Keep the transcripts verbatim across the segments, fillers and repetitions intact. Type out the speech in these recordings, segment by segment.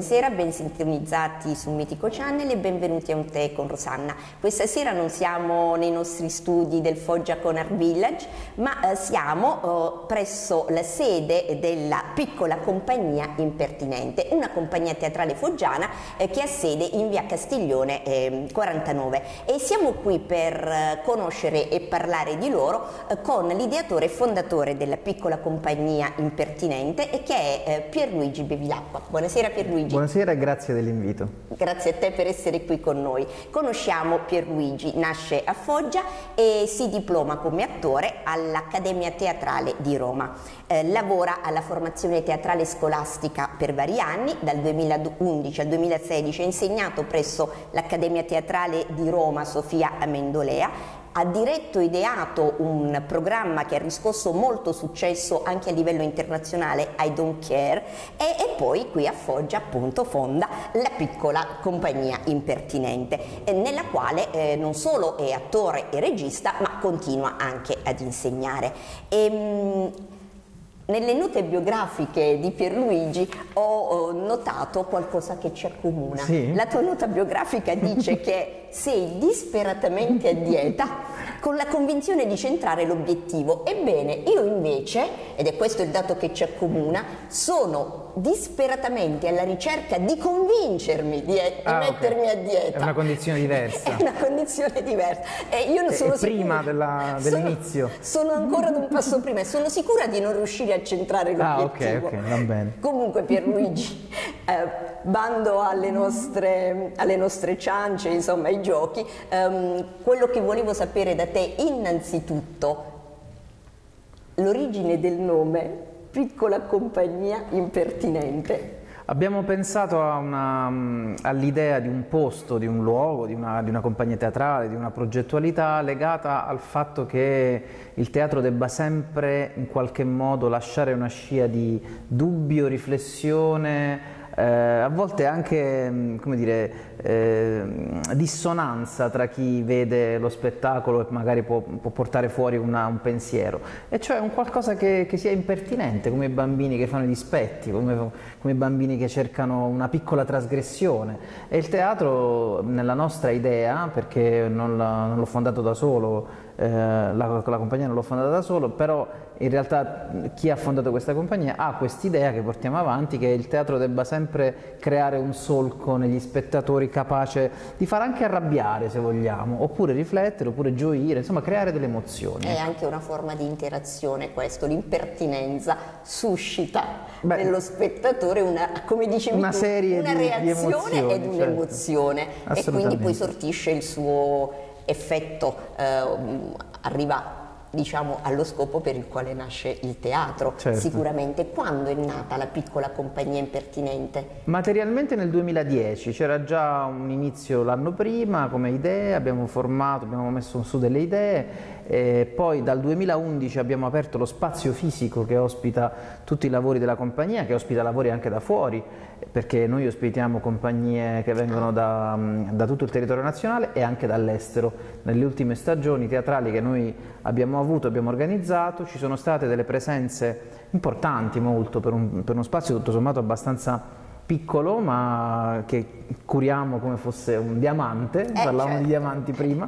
buonasera, ben sintonizzati su Mitico Channel e benvenuti a Un Tè con Rosanna. Questa sera non siamo nei nostri studi del Foggia Conar Village, ma eh, siamo eh, presso la sede della Piccola Compagnia Impertinente, una compagnia teatrale foggiana eh, che ha sede in via Castiglione eh, quarantanove, e siamo qui per eh, conoscere e parlare di loro eh, con l'ideatore e fondatore della Piccola Compagnia Impertinente, e che è eh, Pierluigi Bevilacqua. Buonasera Pierluigi. Buonasera e grazie dell'invito. Grazie a te per essere qui con noi. Conosciamo Pierluigi, nasce a Foggia e si diploma come attore all'Accademia Teatrale di Roma. Eh, lavora alla formazione teatrale scolastica per vari anni, dal duemilaundici al duemilasedici ha insegnato presso l'Accademia Teatrale di Roma Sofia Amendolea. Ha diretto e ideato un programma che ha riscosso molto successo anche a livello internazionale, I Don't Care, e, e poi qui a Foggia appunto fonda la Piccola Compagnia Impertinente, eh, nella quale eh, non solo è attore e regista, ma continua anche ad insegnare. E, mh, Nelle note biografiche di Pierluigi ho, ho notato qualcosa che ci accomuna. Sì? La tua nota biografica dice che sei disperatamente a dieta con la convinzione di centrare l'obiettivo. Ebbene, io invece, ed è questo il dato che ci accomuna, sono disperatamente alla ricerca di convincermi di, di ah, mettermi okay. a dieta. È una condizione diversa. È una condizione diversa. E io non sono è prima dell'inizio. Sono, sono ancora ad un passo prima e sono sicura di non riuscire a centrare l'obiettivo. Ah, ok, ok, va bene. Comunque Pierluigi, eh, bando alle nostre, alle nostre ciance, insomma ai giochi, ehm, quello che volevo sapere da te innanzitutto, l'origine del nome Piccola Compagnia Impertinente. Abbiamo pensato all'idea di un posto, di un luogo, di una, di una compagnia teatrale, di una progettualità legata al fatto che il teatro debba sempre in qualche modo lasciare una scia di dubbio, riflessione, eh, a volte anche, come dire, eh, dissonanza tra chi vede lo spettacolo e magari può, può portare fuori una, un pensiero, e cioè un qualcosa che, che sia impertinente, come i bambini che fanno i dispetti, come, come i bambini che cercano una piccola trasgressione. E il teatro, nella nostra idea, perché non l'ho fondato da solo, eh, la, la compagnia non l'ho fondata da solo, però in realtà chi ha fondato questa compagnia ha quest'idea che portiamo avanti, che il teatro debba sempre creare un solco negli spettatori capace di far anche arrabbiare, se vogliamo, oppure riflettere, oppure gioire, insomma creare delle emozioni. È anche una forma di interazione questo, l'impertinenza suscita Beh, nello spettatore una, come dicevi una tu, serie una di, reazione di emozioni, ed un'emozione, certo. E quindi poi sortisce il suo effetto, eh, arriva diciamo allo scopo per il quale nasce il teatro. Certo. Sicuramente. Quando è nata la Piccola Compagnia Impertinente? Materialmente nel duemiladieci, c'era già un inizio l'anno prima come idea, abbiamo formato, abbiamo messo su delle idee, e poi dal duemilaundici abbiamo aperto lo spazio fisico che ospita tutti i lavori della compagnia, che ospita lavori anche da fuori, perché noi ospitiamo compagnie che vengono da, da tutto il territorio nazionale e anche dall'estero. Nelle ultime stagioni teatrali che noi abbiamo avuto, abbiamo organizzato, ci sono state delle presenze importanti molto per, un, per uno spazio tutto sommato abbastanza piccolo, ma che curiamo come fosse un diamante, eh, parlavamo certo. di diamanti prima,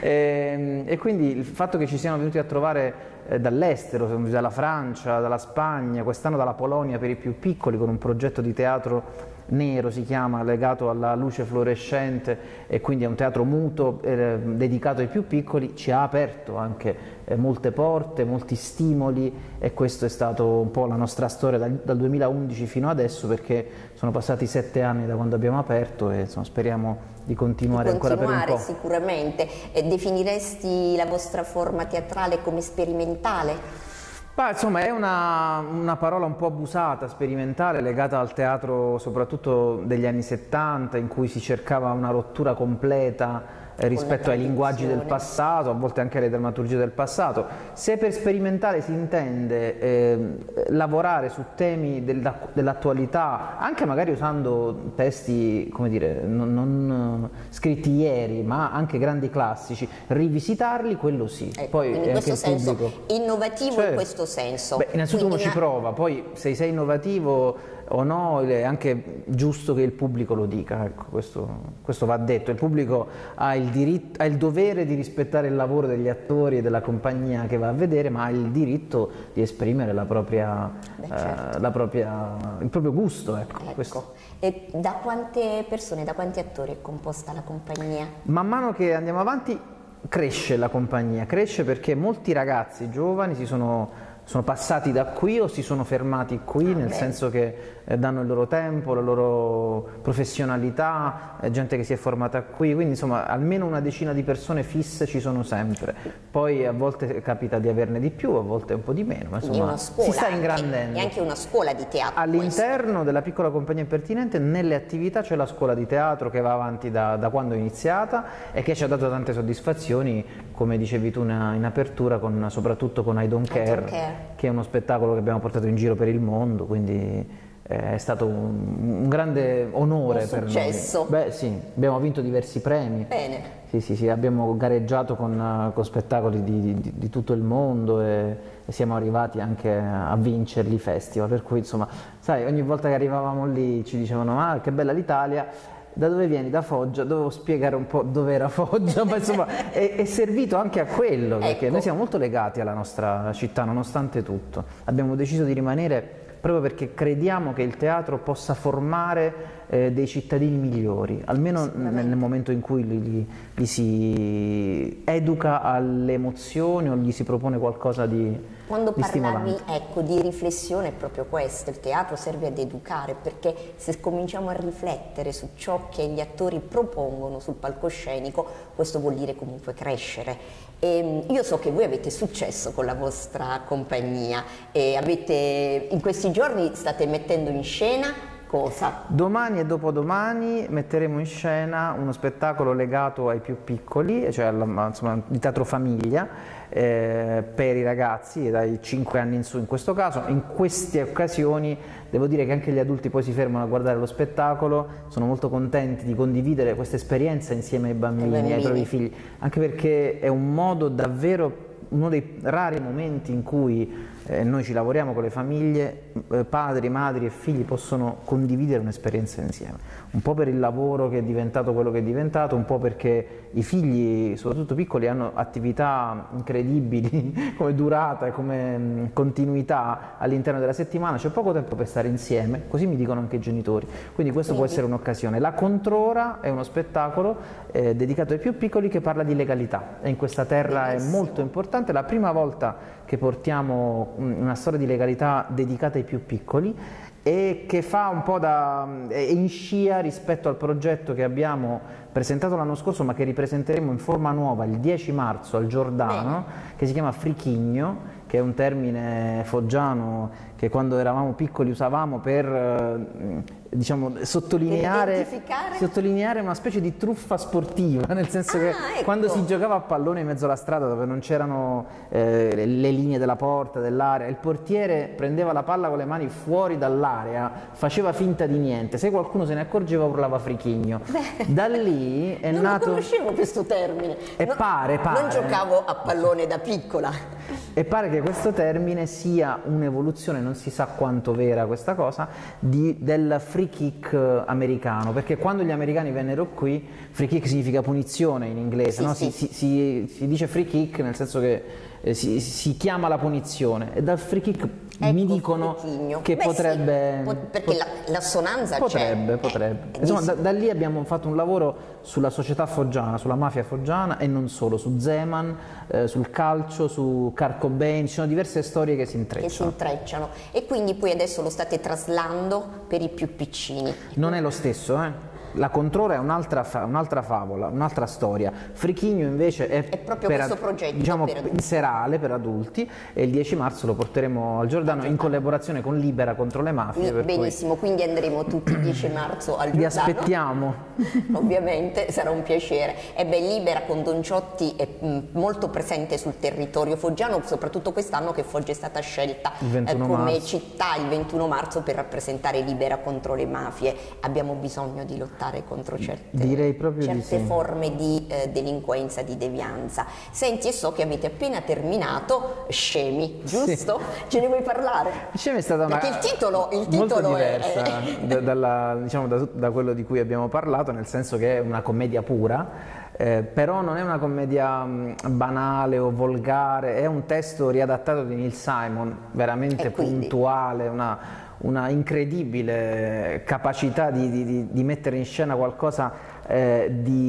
e, e quindi il fatto che ci siano venuti a trovare eh, dall'estero, dalla Francia, dalla Spagna, quest'anno dalla Polonia per i più piccoli, con un progetto di teatro nero si chiama, legato alla luce fluorescente, e quindi è un teatro muto eh, dedicato ai più piccoli, ci ha aperto anche eh, molte porte, molti stimoli, e questo è stato un po' la nostra storia dal, dal duemilaundici fino adesso, perché sono passati sette anni da quando abbiamo aperto e insomma, speriamo di continuare, di continuare ancora per un po'. Sicuramente. E definiresti la vostra forma teatrale come sperimentale? Bah, insomma è una, una parola un po' abusata, sperimentale, legata al teatro soprattutto degli anni settanta, in cui si cercava una rottura completa eh, rispetto ai linguaggi del passato, a volte anche alle drammaturgie del passato. Se per sperimentale si intende eh, lavorare su temi dell'attualità, anche magari usando testi, come dire, non, non scritti ieri, ma anche grandi classici, rivisitarli, quello sì. Ecco, poi in questo senso pubblico. innovativo, certo. In questo senso. Beh, innanzitutto uno ci prova, poi se sei innovativo o no, è anche giusto che il pubblico lo dica, ecco, questo, questo va detto. Il pubblico ha il, diritto, ha il dovere di rispettare il lavoro degli attori e della compagnia che va a vedere, ma ha il diritto di esprimere la propria, Beh, certo. eh, la propria, il proprio gusto. Ecco, ecco. E da quante persone, da quanti attori è composta la compagnia? Man mano che andiamo avanti cresce la compagnia, cresce perché molti ragazzi giovani si sono sono passati da qui o si sono fermati qui, ah, nel beh. senso che eh, danno il loro tempo, la loro professionalità, eh, gente che si è formata qui, quindi insomma almeno una decina di persone fisse ci sono sempre. Poi a volte capita di averne di più, a volte un po' di meno, ma insomma scuola, si sta ingrandendo. E anche una scuola di teatro. All'interno della piccola compagnia impertinente, nelle attività c'è la scuola di teatro che va avanti da, da quando è iniziata e che ci ha dato tante soddisfazioni, come dicevi tu in apertura, con, soprattutto con I Don't Care, I Don't Care, che è uno spettacolo che abbiamo portato in giro per il mondo, quindi è stato un, un grande onore un per successo. noi. Beh sì, abbiamo vinto diversi premi. Bene. Sì, sì, sì, abbiamo gareggiato con, con spettacoli di, di, di tutto il mondo e, e siamo arrivati anche a vincerli i festival, per cui insomma, sai, ogni volta che arrivavamo lì ci dicevano ah che bella l'Italia. Da dove vieni? Da Foggia, dovevo spiegare un po' dove era Foggia, ma insomma è, è servito anche a quello, perché ecco. Noi siamo molto legati alla nostra città nonostante tutto. Abbiamo deciso di rimanere proprio perché crediamo che il teatro possa formare eh, dei cittadini migliori, almeno nel, nel momento in cui li, li, li si educa alle emozioni o gli si propone qualcosa di Quando di parlavi ecco, di riflessione è proprio questo, il teatro serve ad educare, perché se cominciamo a riflettere su ciò che gli attori propongono sul palcoscenico, questo vuol dire comunque crescere. E io so che voi avete successo con la vostra compagnia e avete, in questi giorni state mettendo in scena cosa? Domani e dopodomani metteremo in scena uno spettacolo legato ai più piccoli, cioè alla, insomma, di teatro famiglia, eh, per i ragazzi dai cinque anni in su in questo caso. In queste occasioni devo dire che anche gli adulti poi si fermano a guardare lo spettacolo, sono molto contenti di condividere questa esperienza insieme ai bambini, ai propri figli, anche perché è un modo davvero, uno dei rari momenti in cui eh, noi ci lavoriamo con le famiglie, eh, padri, madri e figli possono condividere un'esperienza insieme, un po' per il lavoro che è diventato quello che è diventato, un po' perché i figli, soprattutto piccoli, hanno attività incredibili come durata e come mh, continuità all'interno della settimana, c'è poco tempo per stare insieme, così mi dicono anche i genitori, quindi questo quindi. può essere un'occasione. La Controra è uno spettacolo eh, dedicato ai più piccoli che parla di legalità e in questa terra Benissimo. è molto importante, è la prima volta che portiamo una storia di legalità dedicata ai più piccoli e che fa un po' da è in scia rispetto al progetto che abbiamo presentato l'anno scorso, ma che ripresenteremo in forma nuova il dieci marzo al Giordano, Bene. che si chiama Frichigno, che è un termine foggiano che quando eravamo piccoli usavamo per diciamo sottolineare, sottolineare una specie di truffa sportiva, nel senso ah, che ecco. quando si giocava a pallone in mezzo alla strada dove non c'erano eh, le linee della porta, dell'area, il portiere prendeva la palla con le mani fuori dall'area, faceva finta di niente, se qualcuno se ne accorgeva urlava Frichigno. Beh, da lì è non nato... Non conoscevo questo termine. E no, pare, pare. Non giocavo a pallone da piccola. E pare che questo termine sia un'evoluzione, non si sa quanto vera questa cosa, di, del free kick americano, perché quando gli americani vennero qui, free kick significa punizione in inglese, sì, no? sì. Si, si, si dice free kick nel senso che eh, si, si chiama la punizione, e dal free kick ecco, mi dicono Frichigno. che Beh, potrebbe... Sì, perché la, l'assonanza potrebbe, c'è. Potrebbe, eh, Insomma, da, da lì abbiamo fatto un lavoro sulla società foggiana, sulla mafia foggiana e non solo, su Zeman, eh, sul calcio, su Kurt Cobain, ci sono diverse storie che si intrecciano. Che si intrecciano. E quindi poi adesso lo state traslando per i più piccini. Non è lo stesso, eh? La Controra è un'altra, fa, un'altra favola, un'altra storia. Frichigno invece è, è proprio per, questo progetto diciamo per in serale per adulti, e il dieci marzo lo porteremo al Giordano in collaborazione con Libera contro le mafie. Per benissimo, cui... quindi andremo tutti il dieci marzo al Giordano. Vi aspettiamo. Ovviamente sarà un piacere. E beh, Libera con Don Ciotti è mh, molto presente sul territorio foggiano, soprattutto quest'anno che Foggia è stata scelta eh, come marzo. città il ventuno marzo per rappresentare Libera contro le mafie. Abbiamo bisogno di lottare lottare contro certe, Direi proprio certe di sì. forme di eh, delinquenza, di devianza. Senti, e so che avete appena terminato Scemi, giusto? Sì. Ce ne vuoi parlare? Scemi è stata una Perché il titolo, il titolo molto diversa è... da, dalla, diciamo, da, da quello di cui abbiamo parlato, nel senso che è una commedia pura. Eh, però non è una commedia mh, banale o volgare, è un testo riadattato di Neil Simon, veramente puntuale, una, una incredibile capacità di, di, di mettere in scena qualcosa eh,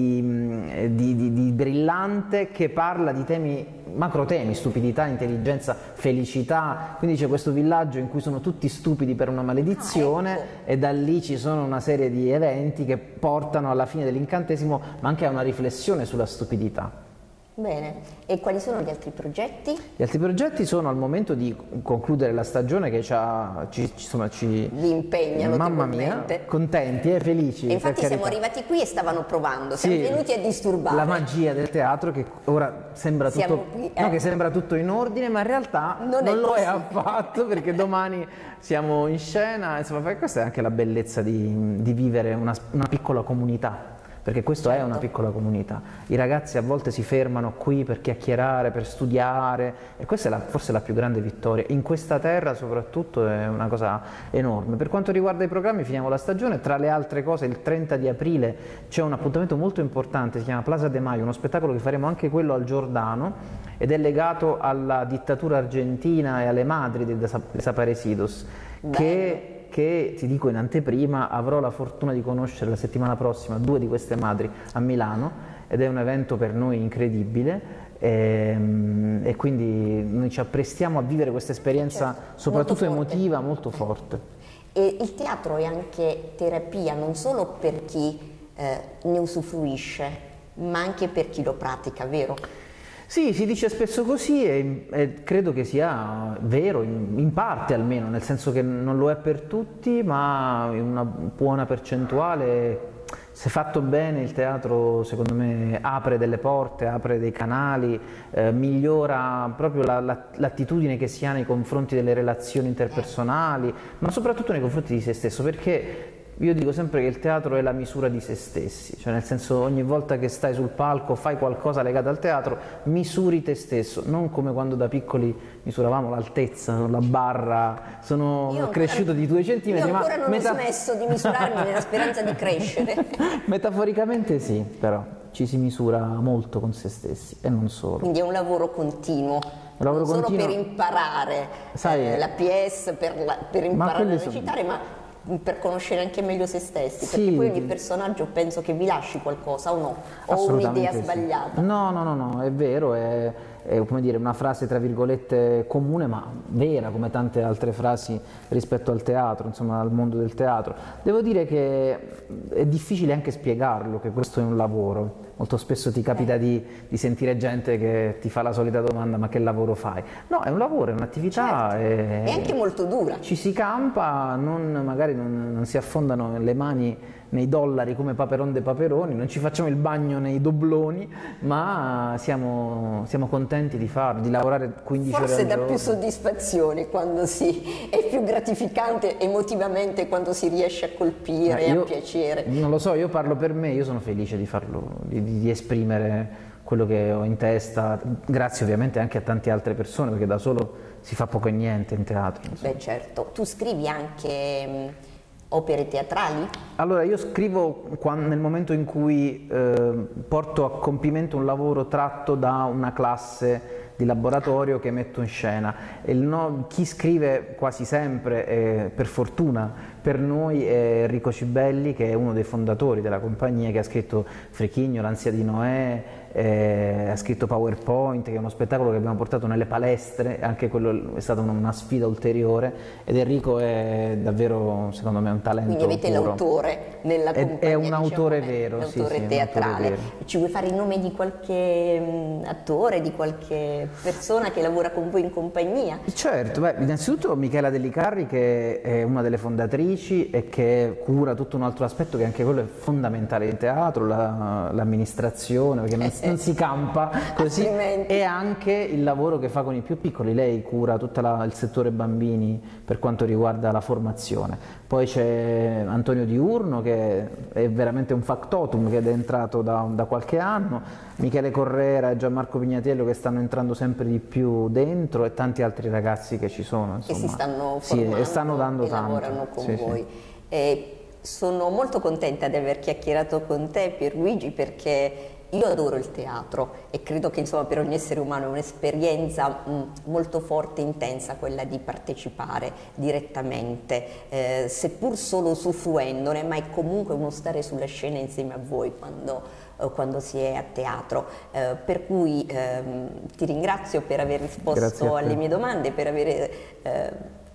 di, di, di, di brillante, che parla di temi, macro temi, stupidità, intelligenza, felicità. Quindi c'è questo villaggio in cui sono tutti stupidi per una maledizione, ah, ecco. E da lì ci sono una serie di eventi che portano alla fine dell'incantesimo, ma anche a una riflessione sulla stupidità. Bene, e quali sono gli altri progetti? Gli altri progetti sono al momento di concludere la stagione che ci, ha, ci, insomma, ci vi impegnano. Mamma mia, contenti e felici. E infatti siamo arrivati qui e stavano provando, siamo sì, venuti a disturbare. La magia del teatro che ora sembra tutto, qui, eh. no, che sembra tutto in ordine, ma in realtà non, non è lo è affatto, perché domani siamo in scena, insomma, questa è anche la bellezza di, di vivere una, una piccola comunità. Perché questo certo. è una piccola comunità. I ragazzi a volte si fermano qui per chiacchierare, per studiare, e questa è la, forse la più grande vittoria. In questa terra soprattutto è una cosa enorme. Per quanto riguarda i programmi, finiamo la stagione. Tra le altre cose, il trenta di aprile c'è un appuntamento molto importante, si chiama Plaza de Mayo, uno spettacolo che faremo anche quello al Giordano, ed è legato alla dittatura argentina e alle madri dei desaparecidos, che... che ti dico in anteprima, avrò la fortuna di conoscere la settimana prossima due di queste madri a Milano, ed è un evento per noi incredibile, e, e quindi noi ci apprestiamo a vivere questa esperienza, certo, soprattutto molto emotiva, molto forte. E il teatro è anche terapia, non solo per chi eh, ne usufruisce, ma anche per chi lo pratica, vero? Sì, si dice spesso così, e, e credo che sia vero, in, in parte almeno, nel senso che non lo è per tutti, ma in una buona percentuale, se fatto bene, il teatro secondo me apre delle porte, apre dei canali, eh, migliora proprio la, la, l'attitudine che si ha nei confronti delle relazioni interpersonali, ma soprattutto nei confronti di se stesso, perché io dico sempre che il teatro è la misura di se stessi, cioè nel senso, ogni volta che stai sul palco, fai qualcosa legato al teatro, misuri te stesso, non come quando da piccoli misuravamo l'altezza, la barra. Sono io cresciuto ancora, di due centimetri. Io ancora ma non meta... ho smesso di misurarmi nella speranza di crescere. Metaforicamente sì, però ci si misura molto con se stessi e non solo. Quindi è un lavoro continuo. Un lavoro non continuo. Solo per imparare Sai, eh, la P S, per, la, per imparare a recitare, sono... ma per conoscere anche meglio se stessi, sì, perché poi ogni personaggio penso che vi lasci qualcosa o no, o un'idea sì. sbagliata. No, no, no, no, è vero, è, è come dire, una frase tra virgolette comune, ma vera, come tante altre frasi rispetto al teatro, insomma al mondo del teatro. Devo dire che è difficile anche spiegarlo, che questo è un lavoro. Molto spesso ti capita di, di sentire gente che ti fa la solita domanda: ma che lavoro fai? No, è un lavoro, è un'attività. Certo. E, è anche molto dura. Ci si campa, non, magari non, non si affondano le mani nei dollari come Paperon de Paperoni, non ci facciamo il bagno nei dobloni, ma siamo, siamo contenti di farlo, di lavorare quindici Forse ore al dà giorno. Più soddisfazione quando si è più gratificante emotivamente quando si riesce a colpire, eh, io, a piacere. Non lo so, io parlo per me, io sono felice di farlo, di, di esprimere quello che ho in testa, grazie ovviamente anche a tante altre persone, perché da solo si fa poco e niente in teatro. Beh certo, tu scrivi anche mh, opere teatrali? Allora io scrivo quando, nel momento in cui eh, porto a compimento un lavoro tratto da una classe di laboratorio che metto in scena. E il no, chi scrive quasi sempre, eh, per fortuna per noi, è Enrico Cibelli, che è uno dei fondatori della compagnia, che ha scritto Frichigno, L'ansia di Noè, eh, ha scritto PowerPoint, che è uno spettacolo che abbiamo portato nelle palestre, anche quello è stata una, una sfida ulteriore, ed Enrico è davvero, secondo me, un talento. Quindi avete puro. L'autore nella compagnia. È, è un diciamo, autore vero, l'autore sì, sì, teatrale. Un autore vero. Ci vuoi fare il nome di qualche mh, attore, di qualche come persona che lavora con voi in compagnia. Certo, beh, innanzitutto Michela Dellicarri, che è una delle fondatrici e che cura tutto un altro aspetto che anche quello è fondamentale in teatro, la, l'amministrazione, perché non, non si campa così, e anche il lavoro che fa con i più piccoli. Lei cura tutto il settore bambini per quanto riguarda la formazione. Poi c'è Antonio Diurno, che è veramente un factotum, che è entrato da, da qualche anno, Michele Correra e Gianmarco Pignatiello, che stanno entrando sempre di più dentro, e tanti altri ragazzi che ci sono, insomma, che si stanno sì, formando e stanno dando e tanto. lavorano con sì, voi. Sì. E sono molto contenta di aver chiacchierato con te, Pierluigi, perché io adoro il teatro e credo che, insomma, per ogni essere umano è un'esperienza molto forte e intensa quella di partecipare direttamente, eh, seppur solo usufruendone, ma è comunque uno stare sulla scena insieme a voi quando, eh, quando si è a teatro. Eh, per cui ehm, ti ringrazio per aver risposto alle mie domande, per aver, eh,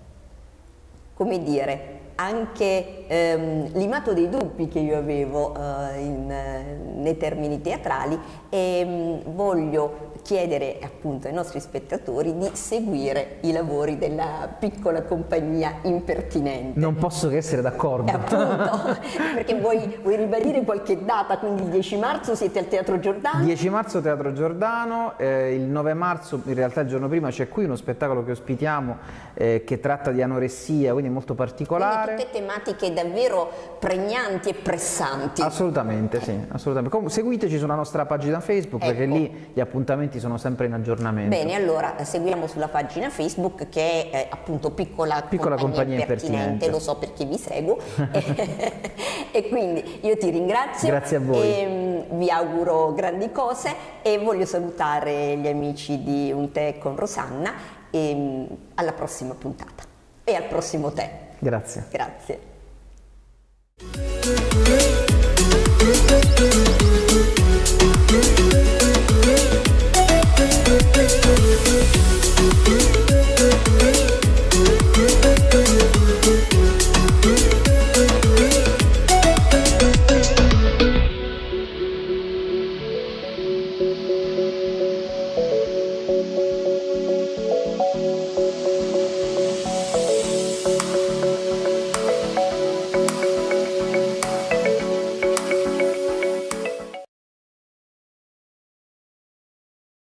come dire, anche ehm, limato dei dubbi che io avevo eh, in, eh, nei termini teatrali, e mh, voglio chiedere appunto ai nostri spettatori di seguire i lavori della piccola compagnia Impertinente. Non posso che essere d'accordo. Appunto, perché vuoi, vuoi ribadire qualche data? Quindi il dieci marzo siete al Teatro Giordano? dieci marzo Teatro Giordano, eh, il nove marzo, in realtà il giorno prima, c'è qui uno spettacolo che ospitiamo eh, che tratta di anoressia, quindi molto particolare. Quindi tutte tematiche davvero pregnanti e pressanti. Assolutamente, sì, assolutamente. Comunque, seguiteci sulla nostra pagina Facebook, ecco, perché lì gli appuntamenti sono sempre in aggiornamento. Bene, allora seguiamo sulla pagina Facebook, che è eh, appunto Piccola, Piccola Compagnia, compagnia Impertinente. Lo so perché vi seguo. E quindi io ti ringrazio. Grazie a voi. E, um, vi auguro grandi cose, e voglio salutare gli amici di Un Tè con Rosanna, e um, alla prossima puntata e al prossimo tè. Grazie. Grazie.